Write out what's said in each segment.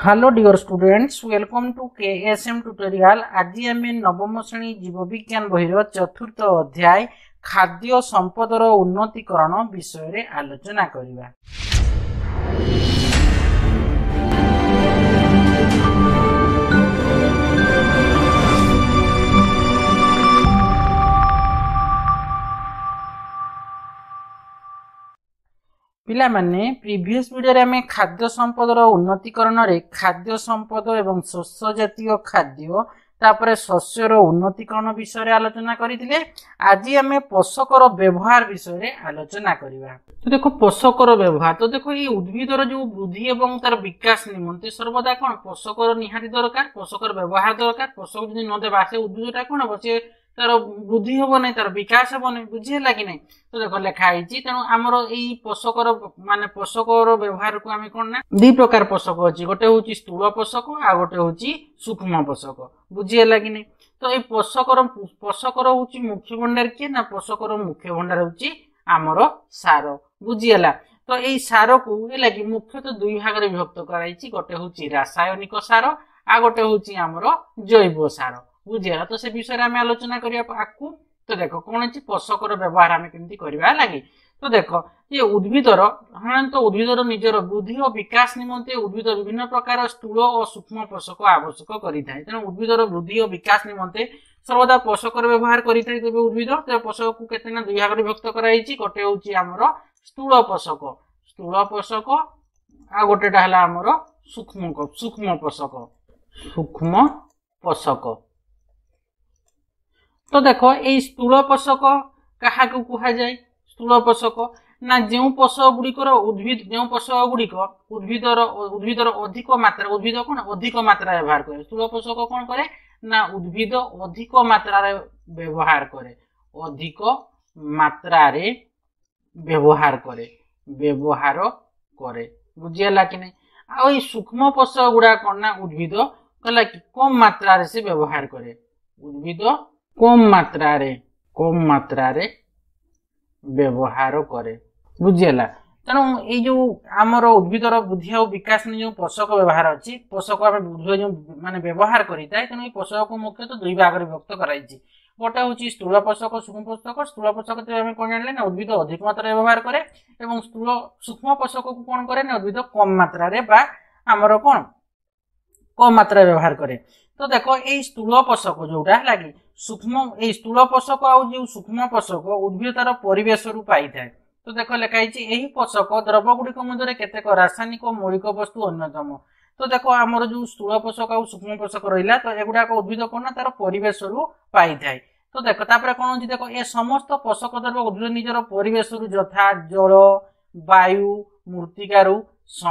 Hello dear students, welcome to KSM tutorial. आज आम नवम श्रेणी जीव विज्ञान बहिर चतुर्थ अध्याय खाद्य संपदर उन्नतीकरण विषय रे आलोचना करिबा। पिला माने प्रीवियस वीडियो रे हमें खाद्य संपदर उन्नतीकरण रे खाद्य संपद एवं शस्य जातीय खाद्य तापरे शस्यर उन्नतीकरण विषय रे आलोचना करिथिले। आज हमें पोषकर व्यवहार विषय रे आलोचना करिबा। तो देखो पोषकर व्यवहार, तो देखो ये उद्भिदर जो वृद्धि एवं तार विकास निमंते सर्वदा कोन पोषकर निहारी दरकार, पोषकर व्यवहार दरकार। पोषक जदि न देबा से उद्भिदटा कोन हो से तार वृद्धि हो नै, तार विकास हो नै, बुझे लागि नै। तो देखो लेखा आइछि, तेनु हमरो एई पोषकर माने पोषकर व्यवहार को आमे कोन ना दि प्रकार पोषक अछि। गोटे होछि स्थूल पोषक आ गोटे होछि सूक्ष्म पोषक, बुझे लागि नै। तो ए पोषकर होछि मुख्य भंडार के ना, पोषकर मुख्य भंडार होछि हमरो सार, बुझियला। तो एई सार को ए लागि मुख्यतः दुई भाग रे विभक्त कराइछि। गोटे होछि रासायनिक सार आ गोटे होछि हमरो जैव सार, बुझियला। तो से विषय रे हमें आलोचना करिया आकु। तो देखो कौन अछि पोषकर व्यवहार हमें केमती करबा लागि। तो देखो ये उद्भिदर साधारणतः उद्भिदर निजर वृद्धि और विकास निमंते उद्भिद विभिन्न प्रकार स्थूल और सूक्ष्म पोषक आवश्यक करिथाय। तेणु उद्भिदर वृद्धि और विकास निमंते सर्वदा पोषकर व्यवहार करिथाय। तबे उद्भिद ते पोषक को केतेना दुई भाग रे विभक्त कराइछि। गोटे होछि हमरो स्थूल पोषक आ गोटेटा हला हमरो सूक्ष्म पोषक। तो देखो ये स्थूल पोषक कहा को कहा जाए। स्थूल पोषक ना जो पोषक गुड़िकर उद्भिद जो पोषक गुड़िक उद्भिदर अधिक मात्रा उद्भिद कौन अधिक मात्रा व्यवहार करे। स्थूल पोषक कौन करे ना उद्भिद अधिक मात्रा व्यवहार करे, अधिक मात्रा व्यवहार करे, बुझियला कि नहीं। आ ये सूक्ष्म पोषक गुड़ा कौन ना उद्भिद कहला कि कम मात्रा से व्यवहार करे। उद्भिद कम मात्रा रे व्यवहार करे, बुझियला। तेणु ये जो आमर उद्भिदर वृद्धि और विकास में जो पोषक व्यवहार अच्छी, पोषक आम उद्भिद जो माने व्यवहार करिताय। तेणु ये पोषक को मुख्यतः दुई भाग रे विभक्त कराइछि। गोटे होछि स्थूल पोषक, सूक्ष्म पोषक। स्थूल पोषक ते हम कोन जानले ना उद्भिद अधिक मात्रा रे व्यवहार करे एवं सूक्ष्म पोषक को कोन करे ना उद्भिद कम मात्रा रे बा हमर कोन कम मात्रा व्यवहार करे। तो देखो ये स्थूल पोषक जोटा लगी सूक्ष्म ये स्थूल पोषक आ जो सूक्ष्म पोषक उद्भिद तार परिवेश रु पाई थाए। तो देखो लिखाई यही पोषक द्रव गुड़िक मध्य केतेक रासायनिक मौलिक वस्तु अन्यतम। तो देखो आमर जो स्थूल पोषक आ सूक्ष्म पोषक रहिला, तो एगुडा उद्भिद कोन तार परिवेश रु पाई थाए। तो देखो तापर कोन होछि, देखो ए समस्त पोषक द्रव्य उद्भिद निजर परिवेश रु यथा जल, वायु, मृत्तिका रु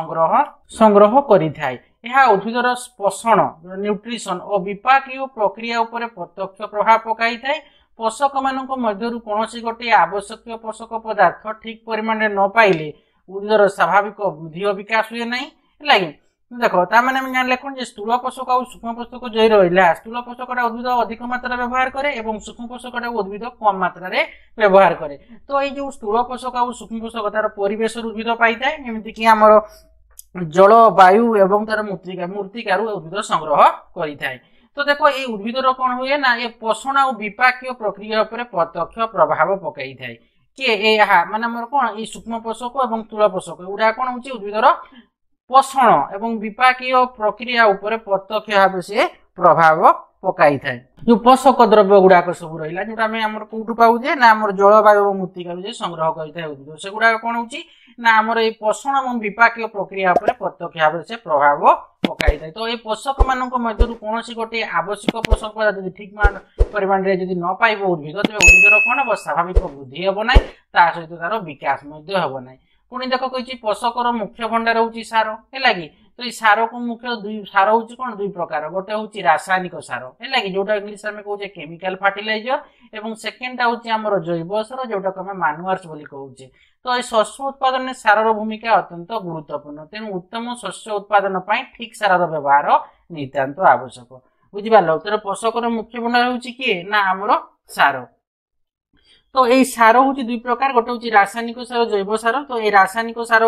संग्रह करिथाय। यह उद्भिदर पोषण न्यूट्रिशन और विपाकीय प्रक्रिया उपरे प्रत्यक्ष प्रभाव पकाई थाए। पोषक मानक मध्यरु कोनोसी गोटे आवश्यक पोषक पदार्थ ठीक परिमाण रे न पाइले उद्भिदर स्वाभाविक वृद्धि और विकास हुए नहीं लागि। देखो ता माने हम जानले कोन जे स्थूल पोषक और सूक्ष्म पोषक जई रहिला, स्थूल पोषकटा उद्भिद अधिक मात्रा व्यवहार करे एवं सूक्ष्म पोषकटा उद्भिद कम मात्रा रे व्यवहार करे। तो ए जो स्थूल पोषक और सूक्ष्म पोषक तार परिवेश उद्भिद पाई थाए, एमिति कि हमर जल, वायु एवं तार मृत्तिका उद्भिद संग्रह करिथाय। तो देखो ये उद्भिदर कौन हुए ना ये पोषण और विपाकीय प्रक्रिया पर प्रत्यक्ष प्रभाव पकाई थाए। कि माने हमर कोन ये सूक्ष्म पोषक एवं स्थूल पोषक उडा कोन होची उद्भिदर पोषण एवं विपाकीय प्रक्रिया उपर प्रत्यक्ष भाव से प्रभाव पकाई थाए। जो पोषक द्रव्य गुड़ाक सब रहिला जोटा हमें हमर कोठु पाउजे ना हमर जलवायु और मृत्तिका जे संग्रह करिथाय उद्भिद, से गुडा कोन होची ना हमर ए पोषण एवं विपाकीय प्रक्रिया उपर प्रत्यक्ष भाव से प्रभाव पकाई थाए। तो ए पोषक मानक मध्यरु कोनोसी गोटे आवश्यक पोषक पदार्थ यदि ठीक परिमाण रे यदि न पाइबो उद्भिद, तबे उद्भिदर कोन हो स्वाभाविक वृद्धि हेबो नै, ता सहित तार विकास मध्य हेबो नै। पुणी देखो कहिछि पोषकर मुख्य भंडार होछि सार हेलागी। तो ये सार को मुख्य दुई सार होछि कोन दुई प्रकार। गोटे होछि रासायनिक सार हेलागी जोटा इंग्लिश में कहउछे केमिकल फर्टिलाइजर, एवं सेकंड होछि हमर जैव सार जोटा को हम मैन्युअर्स बोली कहउछे। तो ये शस्य उत्पादन में सारर भूमिका अत्यंत गुरुत्वपूर्ण। तेणु उत्तम शस्य उत्पादन पई ठीक सारर व्यवहार नितांत आवश्यक, बुझिबालो। तर पोषकर मुख्य भंडार होछि कि ना हमर सार। तो ये सार हूँ दुई प्रकार, गोटे हूँ रासायनिक सार, जैव सार। तो ये रासायनिक सार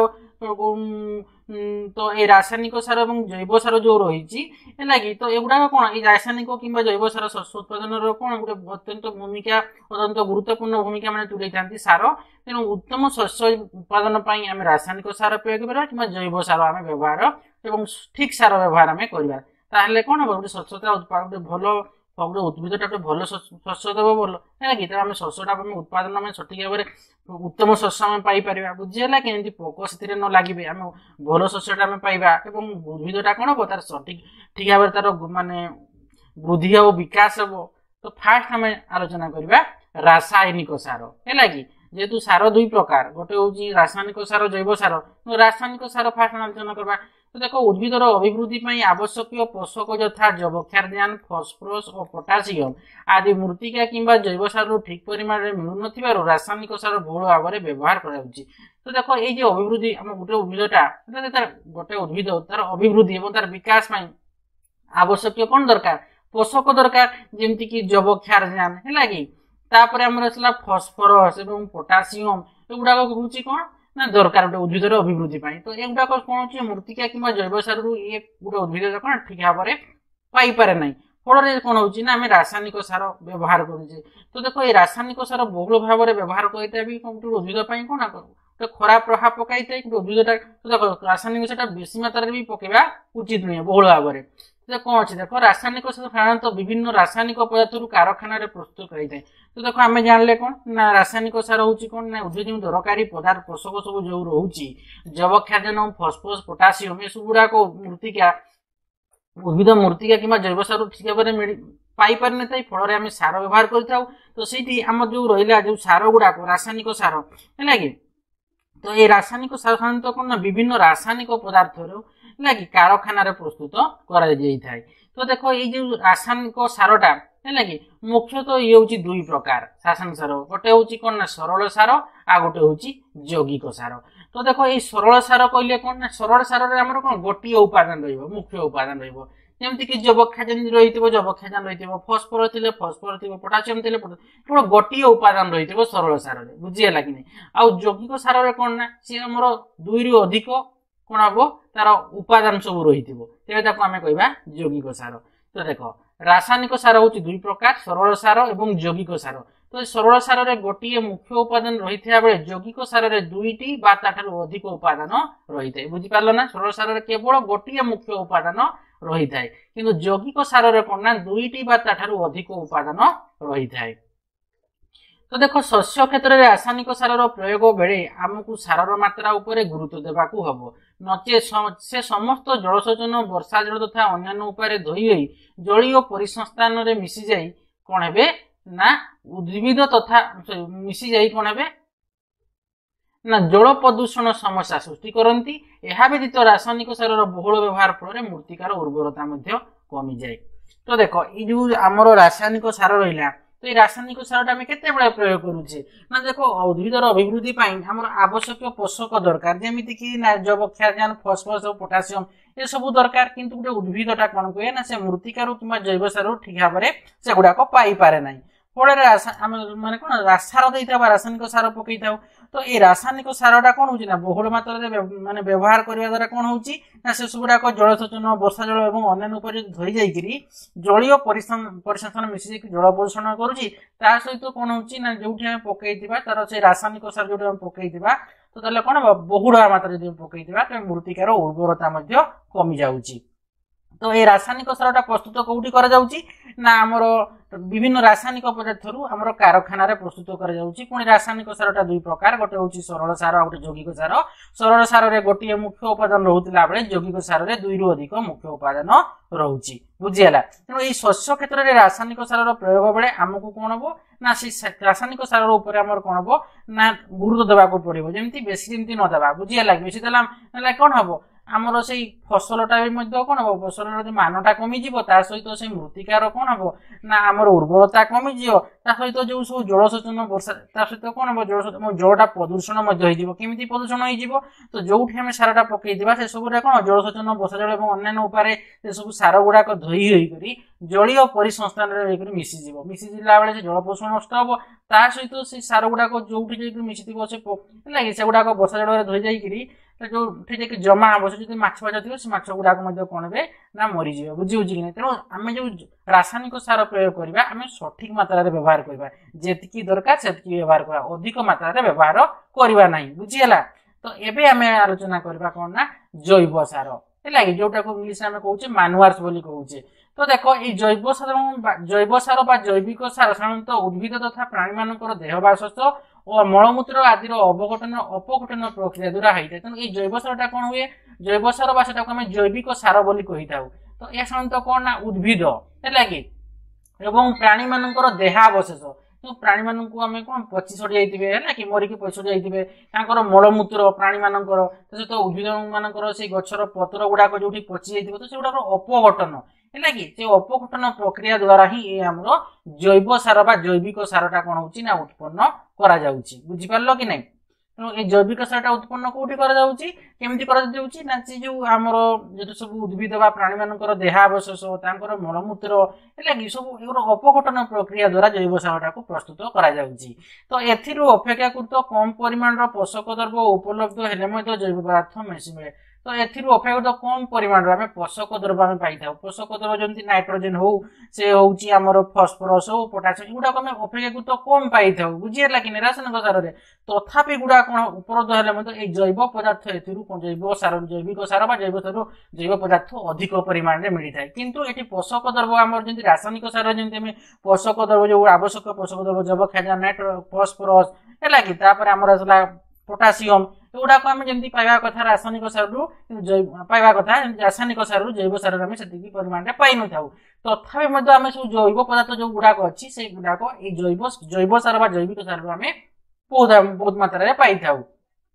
तो ये रासायनिक सार और जैव सार जो रही है तो एगुड़ा कौन ये रासायनिक कि जैव सार शस्य उत्पादन कौन गोटे अत्यंत भूमिका अत्यंत गुरुत्वपूर्ण भूमिका मैंने तुले था सार तेणु उत्तम शस्य उत्पादन आम रासायनिक सार प्रयोग करा कि जैव सार आम व्यवहार और ठीक सार व्यवहार आम करवा कौन हम गोटे शस्यता उत्पादन भल गोटे उद्भिदटा गोटे भल शस्य देव भल है कि आम शस्यटा उत्पादन आम सठिक भाव में उत्तम शस्य आम पाइपर बुझीगला कि पोक से न लगे आम भल शस्यटा आम पाइबा उद्भिदटा कौन हम तार सठिक ठीक भाव तार मानने वृद्धि और विकास हम तो फास्ट आम आलोचना करवा रासायनिक सार है कि जेहेतु सार दुई प्रकार गोटे हूँ रासायनिक सार जैव सार तो रासायनिक सार फास्ट आलोचना करवा तो देखो उद्भिदर अभिवृद्धि आवश्यक पोषक यथा जबक्षारजान फस्फरस और पोटासियम आदि मृत्तिका किंबा जैव सार ठीक परिमाण में मिलू न रासायनिक सार बहुल भाव में व्यवहार कर तो देखो ये जो अभिवृद्धि आम गोटे उद्भिदटा गोटे उद्भिद तार अभिवृद्धि और तार विकास आवश्यक कौन दरकार पोषक दरकार जमती कि जबक्षारजान है कि फस्फरस और पोटासियम एगुड़ा हूँ कौन ना दरकार गोटे उद्भिदर अभिवृद्धि तो एगुड़ा कौन हो मृत्तिका कि जैव सार ये गोटे उद्भिद कौन ठीक भाव में पाइपे ना फल कौन होम रासायनिक सार व्यवहार करुचे तो देखो ये रासायनिक सार बहुल भाव में व्यवहार करता भी गोटे उद्भिद कौन गोटे खराब प्रभाव पकई था गोटे उद्भिदटा तो देखो रासायनिक सार बेसी मात्रा भी पकेबा उचित नुहे बहुल भाव में कौन अच्छे देखो रासायनिक साधारणतः विभिन्न रासायनिक पदार्थ कारखाना प्रस्तुत करें तो देखो आम जानले कौन ना रासायनिक सार हूँ कौन ना उद्भिद जो दरकारी पदार्थ पोषक सब जो रोचे जबक्षारजान फस्फरस पोटासियम ये सब गुड़ाक मृत्तिका उद्भिद मृत्तिका कि जैव सार ठीक भाव में पाइपर न था फल आम सार व्यवहार करम जो रहा जो सार गुड़ाक रासायनिक सार है कि तो ये रासायनिक सार साधारणतः कौन ना विभिन्न रासायनिक पदार्थ कि कारखाना प्रस्तुत कर तो देखो ये जो रासायनिक सारटा है कि मुख्यतः ये हूँ दुई प्रकार रासायनिक सार गोटे हूँ कौन ना सरल सार आ गोटे हूँ यौगिक सार तो देखो ये सरल सार कहले कौन ना सरल सार आम कौन गोटे उपादान रुख्य उपादान रमती कि जबक्षारजान रही जबक्षारजान रही फस्फरस थे फस्फरस थी पोटासियम थे केवल गोटे उपादान रही सरल सार बुझीगला कि नहीं आउ यौगिक सार कौन ना सी आम दुई रु अधिक कौन हम तार उपादान सब रही तेज आम कह यौगिक सार तो देख रासायनिक सार हूँ दुई प्रकार सरल सार और यौगिक सार तो सरल सार में गोटे मुख्य उपादान रही बेले यौगिक सार में दुईटी अधिक उपादान रही है बुझीपार ना सरल सार केवल गोटे मुख्य उपादान रही है कि यौगिक सार कौन ना दुईटी अधिक उपादान रही है तो देखो शस्य क्षेत्र में रासायनिक सार प्रयोग बेले आमको सार मात्रा उपर गुरुत्व देवाक हम नचे से समस्त जलसेचन वर्षा जल तथा अन्य उपाय धोई जलीय परिसंस्थान में मिसी जाई कौन हे ना उद्भिद तथा मिसी जाई कौन हे ना जल प्रदूषण समस्या सृष्टि करती यह व्यतीत रासायनिक सार बहुल व्यवहार फल मृत्तिकार उर्वरता कमी जाए तो देख ये जो आमर रासायनिक सार रहा तो ये रासायनिक सार आम के प्रयोग करुचे ना देखो उद्भिदर अभिवृद्धि आम आवश्यक पोषक दरकार जमीती कि जबक्षारजान फस्फरस और पोटासियम ये सब दरकार किंतु गोटे उद्भिदटा कौन कहे ना से मृत्तिकार कि जैव सार ठीक भाव में से गुड़ाक पाइपे ना फल माने कौन सार दे रासायनिक सार पकई था तो ये रासायनिक सारटा कौन हो बहुल मात्रा माने व्यवहार करने द्वारा कौन हो से सब गुड़ाक जलसेचन वर्षा जल और अन्य उपर धरी जाकि जलीय परिसंस्थान मिसी जल प्रदूषण करुच्ची सहित कौन हो जो पकई तार से रासायनिक सार जो पकई तो कौन हम बहुल मात्रा जो पकई तो मृत्तिकार उर्वरता कमी जाऊँगी तो ये रासायनिक सारटा प्रस्तुत कौटी कर ना आमर विभिन्न रासायनिक पदार्थ आमर कारखाना प्रस्तुत कर पुणी रासायनिक सारटा दुई प्रकार गोटे हूँ सरल सार और गोटे यौगिक सार सरल सार में गोटे मुख्य उपादान रोला बेले यौगिक सार में दुई रु अधिक मुख्य उपादान रोचे बुझीगला तेणु ये शस्य क्षेत्र में रासायनिक सार प्रयोग बेले आमको कौन हम ना से रासायनिक सार उपर आमर कौन हम ना गुरुत्व देवाक पड़ो जमी बेसी जमी न देवा बुझीगला बेसी देला कौन हम आमर से फसलटा भी कौन हम फसल मानटा कमिज सहित से मृत्तिकार कौन हम ना आमर उर्वरता कमिज सहित जो सब जलसेचन वर्षा सहित कौन हम जलटा प्रदूषण केमी प्रदूषण हो तो जो आम सारटा पकई से सब कौन जलसेचन वर्षा जल और अन्य उपाय से सब सार गुड़ाक धोई होकर जलीय परिसंस्थान में मिसीज मिसीजिला बेले जल प्रदूषण नष्ट हम ता सहित से सार गुड़ाक जो मिसी से गुड़ाक वर्षा जल धोई जाकि जो ठीक जमा हम जो माछ फाछ थी से माछ गुड़ाक कौन हे ना मरीज बुझी बुझी कि तेणु आम जो रासायनिक सार प्रयोग करवा आम सठिक मात्रा व्यवहार करवा जी दरकार से व्यवहार करवा अधिक मात्रा व्यवहार करवा ना बुझीगला। तो एबे आम आलोचना करवा कौन ना जैव सार है जोटा को इंग्लिश में कहूचे मानुआर्स बोली कहूचे। तो देखो ये जैव सार बा जैविक सार साधारणत उद्भिद तथा प्राणी मानकर देहबास और मलमूत्र आदि अवघटन अपघटन प्रक्रिया द्वारा होता है। तेणु ये जैव सारटा कौन हुए जैव सार बा सेटा आम जैविक सार बोली कही था। तो यह साधारणत कौन ना उद्भिद है कि प्राणी मानकर देहावशेष तो प्राणी मान को आम कौन पची सड़ी जाइए है कि मरिकी पची सड़ी जाइए मलमूत्र प्राणी मानकर सहित उद्भिद मानकर से गछर पतर गुड़ाक जो पची जाइए तो से गुड़ाक अपघटन है कि अपघटन प्रक्रिया द्वारा ही ये आम जैव सार बा जैविक सारटा कौन हो उत्पन्न करा जाउची बुझिपारल कि नहीं। तेणु ये जैविक सारटा उत्पन्न कौटी केमती ना जो आमर जो सब उद्भिद बा प्राणी मानकर देहावशेष तांकर मलमूत्र है कि सब अपघटन प्रक्रिया द्वारा जैव सारटा को प्रस्तुत करा जाउची। तो एथिरु अपेक्षाकृत कम परिमाण पोषक द्रव्य उपलब्ध हेले जैव पदार्थ बेसी मिले। तो एथिरु अपेक्षाकृत कम परिमाण आम पोषक द्रव्य आम पाई था पोषक द्रव्य जमी नाइट्रोजेन हो से होउची आमर फस्फरस हो पोटासियम गुड़ाक आम अपेक्षाकृत कम पाई था बुझीगला कि रासायनिक सार में तथापि गुड़ा कौन उपलब्ध है जैव पदार्थ जैव सार जैविक सार बा जैव सार जैव पदार्थ अधिक परिमाण में मिलता है। किंतु ये पोषक द्रव्य आम जमी रासायनिक सार जमी पोषक द्रव्य जो आवश्यक पोषक द्रव्य जब खाजा नाइट्रो फस्फरस है कि आमर पोटासियम एगुड़ाक आम जमी पाइबा कथा रासायनिक सार पाइबा कथा रासायनिक सार जैव सार आम से परिमाण में पाई न था। तथापि आम सब जैव पदार्थ जो गुड़ाक अच्छी से गुड़ाक जैव सार बा जैविक सार आम बहुत मात्रा में पाई था।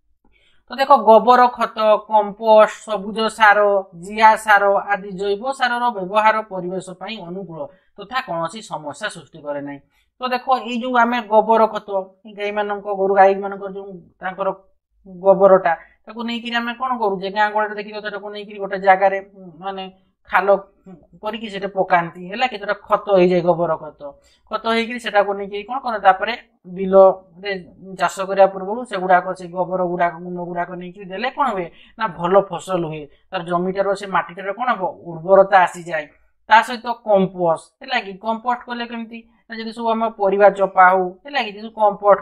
तो देखो गोबर खत कंपोस्ट सबुज सार जिया सार आदि जैव सार व्यवहार परिवेश अनुकूल तथा कौन समस्या सृष्टि करे ना। तो देखो ये जो आम गोबर खत गाई मान गोरु गाई मान जो गोबरटा नहीं आम कौन करुचे गाँ गड़े देखिए गोटे जगार माने खाल करके पकाती है कि खत हो जाए गोबर खत खत हो नहीं कौन कर बिल चाष करने पूर्व से गुड़ाक से गोबर गुड़ाक गुण गुड़ाक नहीं देले कौन हुए ना भल फसल हुए तार जमीटार से मटीटार कौन हम उर्वरता आसी जाए ता सहित कंपोस्ट है कि कंपोस्ट कले केमती जब सब आम परिवा चपा हो है कि कंपोस्ट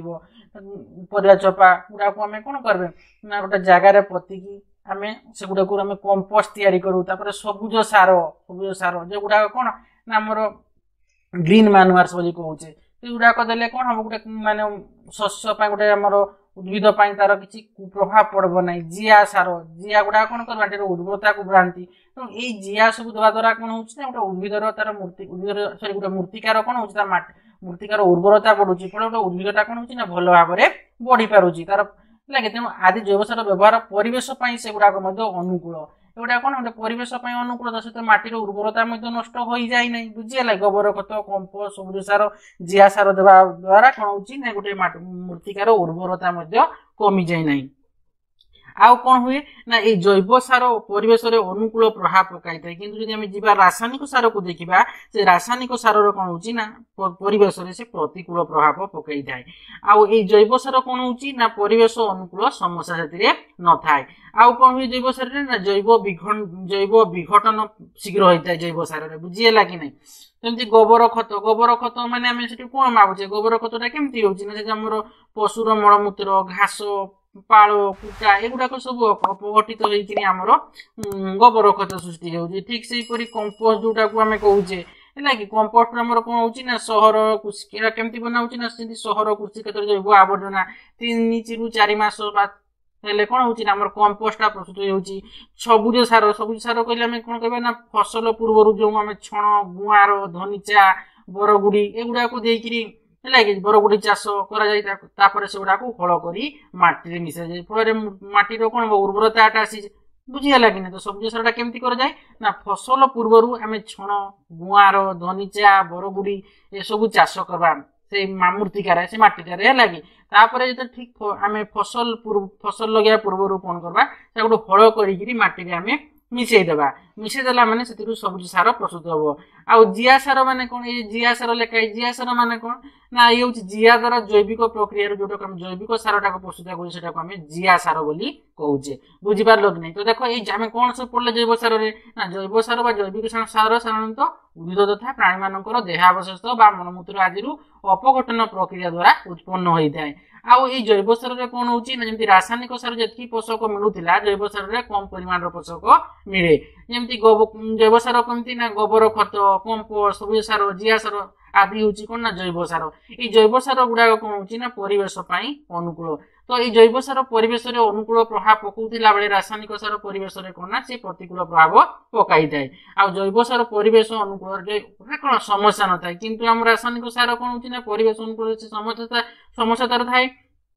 कर चपा गुड़ा को आम कौन करें ना गोटे जगार पतिकी आम से गुड़ा को आम कंपोस्ट या करूँ सबुज सार जो गुड़ा कौन ना आमर ग्रीन मानुआर्स बोली कहूचे गुड़ाक देले कौन हम गोटे माने शस्य गोटे आमर उद्भिद तार किसी कुप्रभाव पड़ब ना। जिया सार जिया गुड़ा कौन कर उर्वरता को बढ़ाती तो ये जिया सब देवा द्वारा कौन हो गोटे उद्भिदर तार उद्भिद सरी गोटे मूर्तिकार कौन हो मूर्तिकार उर्वरता बढ़ुची फल गोटे उद्भिदटा कौन हो भल भाव में बढ़ी पारुची तार लगे। तेणु आदि जैव सार व्यवहार परिवेश से गुड़ाक अनुकूल एगुड़ा कौन गोटे परिवेश अनुकूल सहित माटीर उर्वरता नष्ट हो जाए ना बुझीगला। गोबर खत कंपोस्ट सबुज सार जिया सार देवा द्वारा कौन हो गोटे मूर्तिकार उर्वरता कमी जाए ना। आउ कौन हुए ना ये जैव सार परिवेश अनुकूल प्रभाव पकाई था किंतु जब आम जीवा रासायनिक सार को देखा से रासायनिक सार कौन हो ना परिवेश से प्रतिकूल प्रभाव पकई थाए। आउ ये जैव सार कौन हो ना परिवेश अनुकूल समस्या से न थाए। आउ कौन हुए जैव सार ना जैव विघटन शीघ्र होता है जैव सार बुझीगला कि नहीं। जमी गोबर खत माने आम से कौन भावुचे गोबर खतटा केमती होमर पशुर मलमूत्र घास पाल कुटा एगुड़ाक सब अपघटित होमर गोबर खत सृष्टि हो ठीक से कंपोस्ट जोटा को आम कहूचे है कि कंपोस्ट आमर कौन हो ना सहर कृषि केमती बनाऊँ ना सहर कृषि क्षेत्र जैव आवर्जना 3 ରୁ 4 मास हेल्ले कौन हो कंपोस्टा प्रस्तुत हो। सबुज सार कहले आम कौन कह ना फसल पूर्व जो आम छण गुआर धनीचा बरगुड़ी एगुड़ा को देकरी है कि बरगुड़ी चाष कर से गुड़ा को हल कर माटी मिसा जाए फल माटीर कौन उर्वरता आसी बुझीगला कि ना। तो सबुज सारटा केमती कर जाए ना फसल पूर्व आम छण गुआर धनीचा बरगुड़ी ये सब चाष करवा से मूर्तिकार से मटीटार है कि जो ठीक आम फसल लगे पूर्व कौन करवा गोटे हल कर माटी आम मिसईदेवा मिसेई देला माने सेतिरु सबुज सार प्रस्तुत हबो आ जिया सार माने कोन ए जिया सार लेखा जिया सार माने कोन ना ये होची जिया द्वारा जैविक प्रक्रिया जोटा हम जैविक सारटा को प्रस्तुत करू सेटा को हम जिया सार बोली कहूचे बुझी पारलो कि नहीं तो देखो ए हम कोन सब पड़ले जैव सार रे ना जैव सार बा जैविक सार साधारणतः उद्भिद तथा प्राणी मानकर देहावशेष बा मलमूत्र आदि अपघटन प्रक्रिया द्वारा उत्पन्न होता है आउ ये जैव सार रे कोन होची ना जेमति रासायनिक सार जति पोषक मिलुथिला जैव सार रे कम परिमाण रो पोषक मिले जेमति जैव सार कमति ना गोबर खत कंपोस्ट सबुज सार जिया सार आदि होची कोन ना जैव सार ये जैव सार गुडा कोन होची ना परिवेश पई अनुकूल तो ये जैव सार परिवेश रे अनुकूल प्रभाव पकौथिला बेले रासायनिक सार परिवेश रे कोन ना से प्रतिकूल प्रभाव पकाई थाए आ जैव सार परिवेश अनुकूल रे कोन समस्या न थाए किंतु हम रासायनिक सार कोन होची ना परिवेश अनुकूल से समस्या तार थाए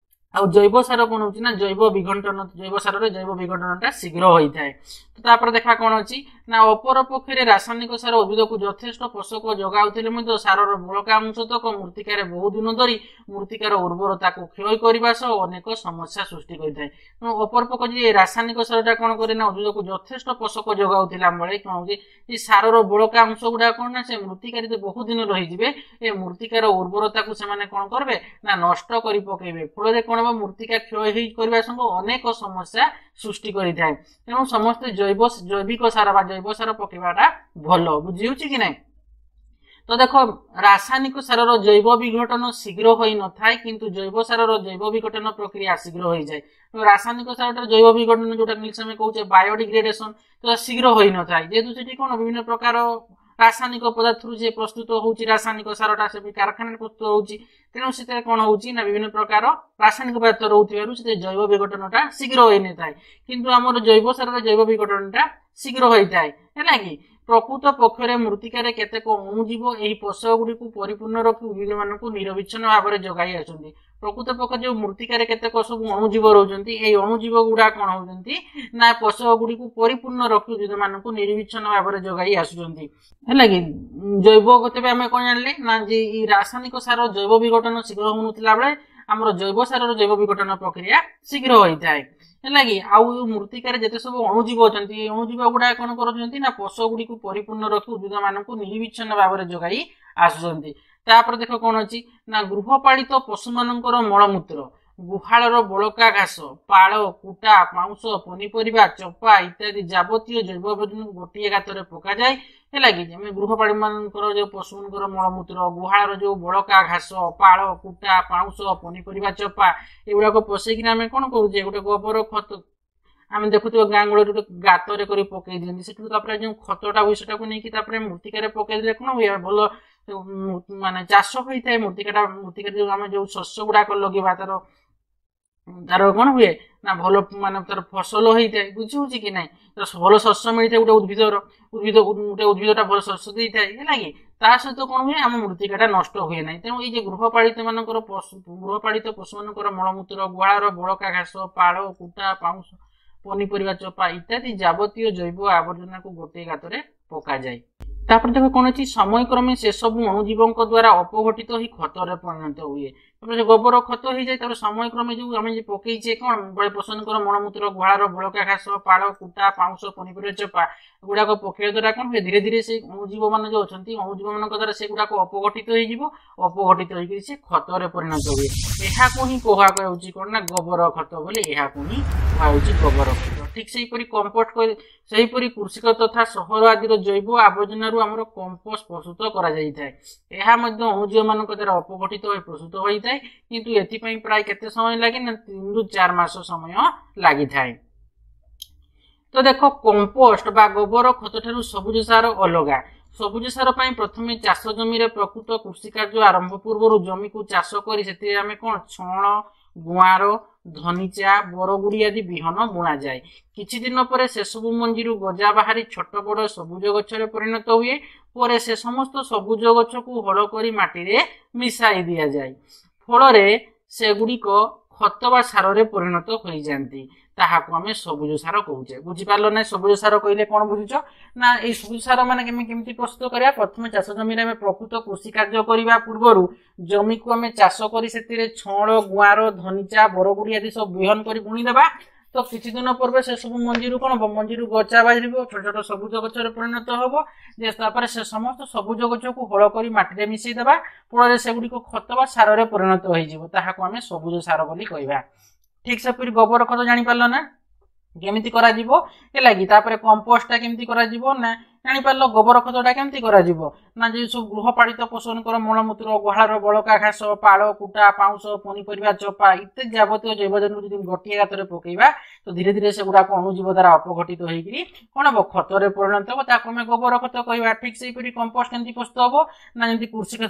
आ जैव सार कोन होची ना जैव विघटन जैव सार रे जैव विघटनटा शीघ्र होई थाए तो तापर देखा कोन अछि ना अपर पक्षरे रासायनिक सार उद्भिद को यथेष्ट पोषक जगाउथिले मध्ये सारर बळका अंश तक मृत्तिकार बहु दिन धरी मृत्तिकार उर्वरता को क्षय करबा सह अनेक समस्या सृष्टि करिथाय तो अपर पक्ष जे रासायनिक सारटा कोन करे ना उद्भिद को यथेष्ट पोषक जगाउथिला बेले कोन होची जे सारर बळका अंश गुडा कोन ना से मृत्तिकार जे बहु दिन रहि जिवे ए मृत्तिकार उर्वरता को से माने कोन करबे ना नष्ट करि पकेबे फल रे कोन मृत्तिका क्षय होई करबा संग अनेक समस्या सृष्टि करिथाय तेणु समस्त जैविक सार बा जैव सार पकेबाटा भलो बुझी होची कि नहीं तो देखो रासायनिक सारर जैव विघटन शीघ्र होई न थाए किंतु जैव सारर जैव विघटन प्रक्रिया शीघ्र होई जाय तो रासायनिक सारर जैव विघटन जोटा इंग्लिश में कहूचे बायोडिग्रेडेशन तो शीघ्र होई न थाए जेतु सेठी कोन विभिन्न प्रकार रासायनिक पदार्थ जे प्रस्तुत होउची रासायनिक सारटा से भी कारखाना प्रस्तुत होउची तेणु से कोन होउची ना विभिन्न प्रकार रासायनिक पदार्थ रहउथिबारु से जैव विघटनटा शीघ्र होई न थाए किंतु हमर जैव सारर जैव विघटनटा शीघ्र होई थाए हैला कि प्रकृत पक्षरे मृत्तिकार केतेक अणुजीव एही पोषक गुडी को परिपूर्ण रखि उद्भिद मानकु निरविच्छिन्न भाबरे जगाई आछन्ती प्रकृत पक्ष जो मृत्तिकार केतेक सब अणुजीव रहउछन्ती एही अणुजीव गुडा कोन होउछन्ती ना पोषक गुडी को परिपूर्ण रखि उद्भिद मानकु निरविच्छिन्न भाबरे जगाई आछन्ती हैला कि जैव गते हम कोन जानले ना जे ई रासायनिक सार जैव विघटन शीघ्र होनुतला बेले हमर जैव सारर जैव विघटन प्रक्रिया शीघ्र होई थाए लगी आउ मृत्तिकार जते सब अणुजीव अछंती अणुजीव गुडा कोन करछंती ना पोषक गुडी को परिपूर्ण रखि उद्भिद मानकु निर्विच्छिन्न भाबरे जगाई आसुछंती तापर देखो कोन अछि ना गृहपालित पशु मानकर मलमूत्र गुहाळर बळका घास पाळ कुटा पाउंस पनिपरिबा चपा इत्यादि जावतीय जैव अवशेष गोटिए गाତରେ पका जाय हेलागी जे गृहपालित मानकर जो पशु मानकर मलमूत्र गुहाळर जो बळका घास पाळ कुटा पाउंस पनिपरिबा चपा एगुडा को पसेकी ना हम कोन कहूजे गोटे गोबर खत आम देखुथिबो गाँ गुडे गोटे गाତରେ करी पकई दियंती सेठु तापर जो खतटा होय सेटा को नेकी तापर मृत्तिकारे पकई देले कोन होय भलो माने चाष होई थाए मृत्तिका जो हम जो शस्य गुडा को लगेबा तार कोन हुए ना भलो माने तार फसल होई थाए बुझी होची कि नै तो भलो शस्य मिलि थाए गोटे उद्भिदटा भलो शस्य देई थाए हे लागी ता सहित कोन हुए हम मृत्तिकाटा नष्ट हुए नै तेणु ए जे गृहपालित मानकर गृहपालित पशु मानकर मलमूत्र गुहाळर बळका घास पाळ कुटा पाउंस पनिपरिबा चपा इत्यादि जावतीय जैव आवर्जना को गोटे गाତରେ पका जाय तापर देखो कोन अछि समय क्रमे से सब अणुजीवों द्वारा अपघटित ही खतरे परिणत हुए तापर गोबर खत हो जाए तापर समय क्रमे जो हम जे पकई जे कोन बळे पसंदकर मलमूत्र गुहाळर बळका घास पाळ कुटा पाउंस पनिपरिबा चपा गुडा को पकई द्वारा कोन धीरे धीरे से अणुजीव मान जो अछंती अणुजीव मान द्वारा से गुडा को अपघटित होई जिवो अपघटित होई से खतरे परिणत हुए एहा को ही कोहा कहउची कोन ना गोबर खत बोले एहा को ही कहउची गोबर खत ठीक सेही परी कंपोस्ट कर सेही परी कृषिक तथा सहर आदि जैव आवर्जना रु हमर कंपोस्ट प्रस्तुत करा जाई थाए एहा मध्ये अणुजीव मान द्वारा अपघटित होई प्रस्तुत होई थाए किंतु एथि पई प्राय केते समय लागे ना 3 रु 4 मास समय लागि थाए तो देखो कंपोस्ट बा गोबर खत ठारू सबुज सार अलगा सबुज सार पई प्रथमे चाष जमी रे प्रकृत कृषि कार्य आरंभ पूर्व जमी को चाष करी सेति हमें कोन छण गुआर धनिचा बरगुड़ी आदि बिहन बुणा जाए किछि दिन पर से सब मंजी गजा बाहरी छोट बड़ सबुज गछरे परिणत हुए पर से समस्त सबुज गछ को हल करी माटी रे मिसाई दिया जाए फल रे से गुड़िक खत बा सार रे परिणत हो जाती ताहाको हमें सबुज सार कहूचे बुझी पारलो ना सबुज सार कहले कोन बुझिचो ना ए सबुज सार माने केमिति प्रस्तुत करिया प्रथम चाष जमी रे प्रकृत कृषि कार्य करिवा पूर्वरु जमी को हमें चाष करी सेतिरे छळ गुआर धनिचा बरगुड़ी आदि सब बिहन करी बुणी देबा तो किछि दिन पूर्वे से सब मंजीरू कौन हम मंजीरू गचा बाहर छोट छोट सबुज गचर परिणत हम जे से समस्त सबुज गच को हल कर माटी मिसई देवा फल से गुड़िक खत बा सार परिणत हो सबुज सार बोली कहवा। ठीक से फिर गोबर खत जानी पारल ना केमिति करा जिवो हेलागी तापर कंपोस्टटा केमिति करा जिवो ना जानी पारल गोबर खतटा केमिति करा जिवो ना जे सब गृहपालित पशुनकर मलमूत्र गुहालर बळका घास पाळ कुटा पाउंस पनीपरिया चोपा इत्यादि जावतीय जैव जंतु जदि गोटे गाତରେ पकेइबा तो धीरे धीरे से गुडा अणुजीव द्वारा अपघटित होइकरी कोन हो खतरे परिणत हो ताको हम गोबर खत कहवा। ठीक से परि कंपोस्ट केमिति प्रस्तुत हो ना जेंति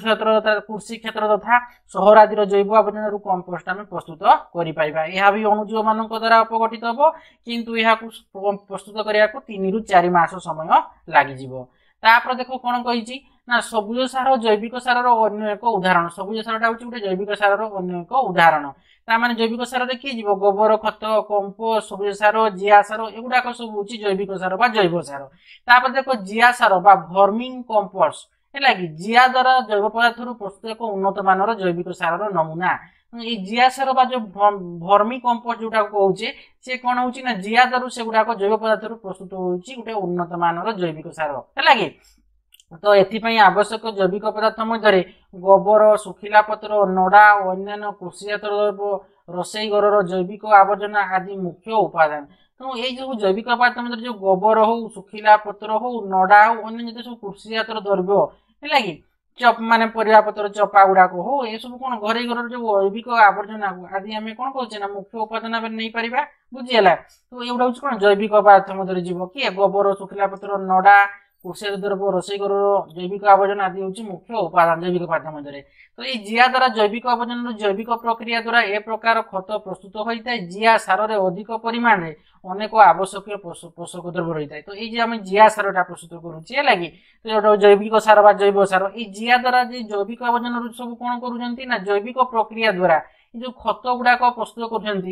कृषि क्षेत्र तथा सहर आदिर जैव आवर्जन कंपोस्ट हम प्रस्तुत करि पाइबा। यह भी अणुजीव मानक द्वारा अपघटित हो किंतु यह प्रस्तुत करिया को 3 ରୁ 4 मास समय लागिजिवो। तापर देखो कोन कहिछि ना सबुज सार जैविक सार अन्य एक उदाहरण सबुज सारटा होछि गोटे जैविक सार अन्य एक उदाहरण ता माने जैविक सार रे कि जीवो गोबर खत कंपोस्ट सबुज सार जिया सार एगुडा को सब होछि जैविक सार बा जैव सार। तापर देखो जिया सार बा वर्मिंग कंपोस्ट हेला कि जिया द्वारा जैव पदार्थ रु प्रस्तुत एक उन्नत मानर जैविक सार नमूना ये जिया सार बा जो वर्मी कंपोस्ट जोटा कहूचे से कौन होची ना जिया द्वारा से गुडा को जैव पदार्थ रु प्रस्तुत होची गोटे उन्नत मानर जैविक सार हेला कि तो एथि आवश्यक जैविक पदार्थ मध्य गोबर सुखिला पत्र नड़ा अन्य कृषिजात द्रव्य रोषेई घर जैविक आवर्जना आदि मुख्य उपादान। तो ये जो जैविक पदार्थ मध्य जो गोबर हो सुखिला पत्र हो नड़ा हो अन्य जो सब कृषिजात द्रव्य है कि चप माने परिया पत्र चपा गुड़ाक हो ये सब कौन घर घर जो जैविक आवर्जना आदि आम कौन कहे ना मुख्य उपादान नहीं पारिबा बुझीगला। तो ये गुड़ा कौन जैविक पदार्थ मध्य जीव किए गोबर सुखिला पत्र नड़ा कृषि द्रव्य रोषेई घर जैविक आवर्जना आदि हूँ मुख्य उपादान जैविक पदार्थ मध्य। तो ये जिया द्वारा जैविक आवर्जन जैविक प्रक्रिया द्वारा ए प्रकार खत प्रस्तुत होता है जिया सार रे अधिक परिमाण रे अनेक आवश्यक पोषक द्रव्य रही है। तो ये आम जिया सारटा प्रस्तुत करुचे लगी तो जैविक सार बा जैव सार ये जिया द्वारा जैविक आवर्जन सब कौन करुँच ना जैविक प्रक्रिया द्वारा जो खत गुड़ाक प्रस्तुत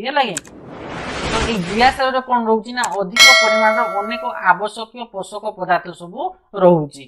कर तो जिया सार कौन रोची ना अधिक परिमाण अनेक आवश्यक पोषक पदार्थ सब रोची।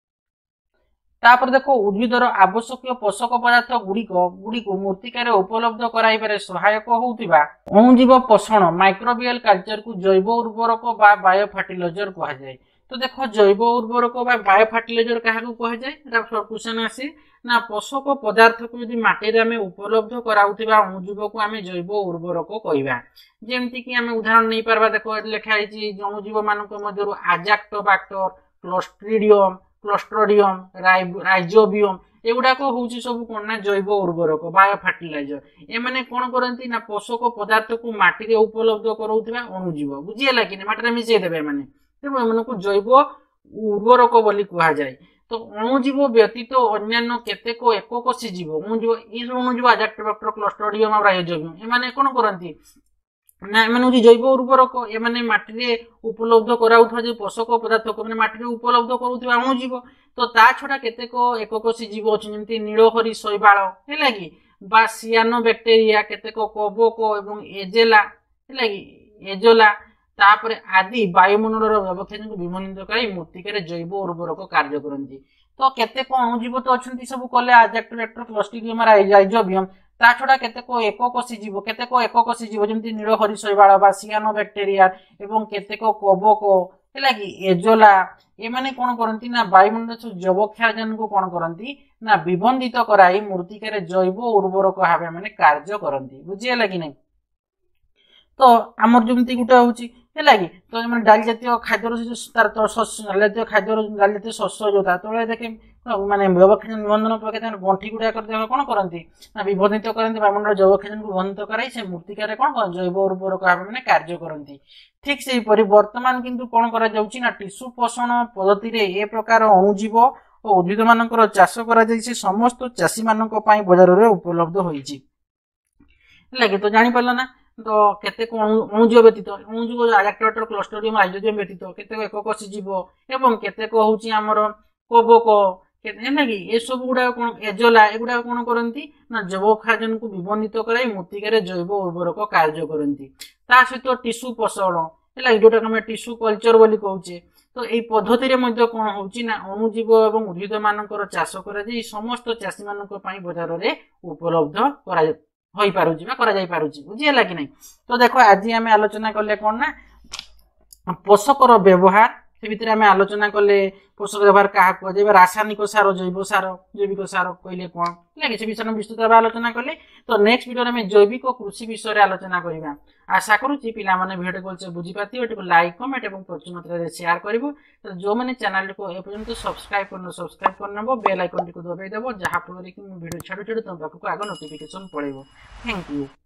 तापर देखो उद्भिदर आवश्यक पोषक पदार्थ गुड़िक मूर्तिकार उपलब्ध कराइबारे सहायक होउतिबा अणुजीव पोषण माइक्रोबियल कल्चर को जैव उर्वरक बा बायो फर्टिलाइजर कहा जाए। तो देखो जैव उर्वरक बा बायो फर्टिलाइजर क्या कहा जाए क्वेश्चन आसी ना पोषक पदार्थ को यदि माटी रे आमे उपलब्ध कराउतिबा अणुजीव को आमे जैव उर्वरक कहबा। जेमति कि आमे उदाहरण नहीं पारबा देखो लिखा है अणुजीव मानक मध्यरु आजाक्टोबैक्टर क्लोस्ट्रिडियम क्लोस्ट्रोडियम राइजोबियम एगुड़ाक हूँ सब कौन ना जैव उर्वरक बायो फर्टिलाइजर एमाने कौन करती ना पोषक पदार्थ को माटी रे उपलब्ध कराउतिबा अणुजीव बुझीगला कि माटी रे मिसई देबे माने तेणु एमानकु जैव उर्वरक बोली कहा जाए। तो अणुजीव व्यतीत अन्यान्य केतेक एककोषी जीव अणुजीव आजाक्टोबैक्टर क्लोस्ट्रिडियम और राइजोबियम एमाने कौन करती ना एम जैव उर्वरक एमाने माटी उपलब्ध कराउथवा जो पोषक पदार्थ को माटी उपलब्ध करुवा अणुजीव। तो ता छड़ा केतेक एककोषी जीव अच्छे जमी नीलहरी शैवाल है कि बा सियानो बैक्टेरिया केतेक कोबोको एवं एजेला है कि एजोला तापर आदि वायुमंडल व्यवक्षेप को विमोहित कर मूर्तिकार जैव उर्वरक कार्य करती। तो केतेक अणुजीव तो अच्छा सब कले आजाक्टोबैक्टर क्लोस्ट्रिडियम राइजोबियम ता छड़ा केतेक एककोषी जीव जमी नीलहरी शैवाल बा सियानो बैक्टेरिया एवं केतेक कोबोको है कि एजोला एमाने कौन करती ना वायुमंडल जैवक्षारजन को कौन करती ना विबंधित कराई मूर्तिकार जैव उर्वरक भाव माने कार्य करती बुझीगला कि नहीं। तो आमर जमी गोटे हूँ है कि तो डाल जातीय खाद्य तार डाल जातीय खाद्य डाल जातीय शस्य जो तले देखे माने व्यवक्षेपन निबंधन पकड़ गंठी गुड़ाक कौन करती ना विबंधित करती वायुमंडल जैवक्षेपन को विबंधित कराई से मूर्तिकार कौन जैव उर्वरक भाव में कार्य करती। ठीक से वर्तमान किंतु कौन करा जाउची ना टिश्यू पोषण पद्धति रे ए प्रकार अणुजीव और उद्भिद मानकर चाष करा जायछि समस्त चाषी मानक पई बाजार रे उपलब्ध होईछि लागे। तो जानि पारला ना तो केतेक अणुजीव व्यतीत अणुजीव आजाक्टोबैक्टर क्लोस्ट्रिडियम राइजोबियम व्यतीत केतेक एककोषी जीव एवं केतेक होउछि हमर कोबोको है कि ये सब गुड़ा कौन एजोला एगुड़ा कौन करती ना जैवक्षारजन को विबंधित कराई मूर्तिकार जैव उर्वरक कार्य करती। ता सहित टिश्यू पोषण है जोटा आम टिश्यू कल्चर बोली कहूचे। तो यही पद्धति कौन होची ना अणुजीव एवं उद्भिद मानकर चाष कर समस्त चाषी मानक पई बाजार रे उपलब्ध होई पारुची बा करा जाई पारुची बुझिला कि नहीं। तो देखो आज आम आलोचना कले कौन ना पोषकर व्यवहार से भितर आम आलोचना कले पोषक व्यवहार क्या कह रासायनिक सार जैविक सार कहले कौन लगे विषय विस्तृत भाव आलोचना कले। तो नेक्स्ट वीडियो में जैविक कृषि विषय आलोचना करवा आशा करुच्ची पिला माने वीडियो को बुझी पार्थिबे लाइक कमेंट और प्रचुर मात्रा शेयर करिवो। तो जो मैंने चैनल को एपर्यंत सब्सक्राइब करन बेल आइकन को दबाई देव जहाँ फल कि वीडियो छाड़ू छाड़ू तुम पाखक आग नोटिफिकेशन पड़ेगा। Thank you.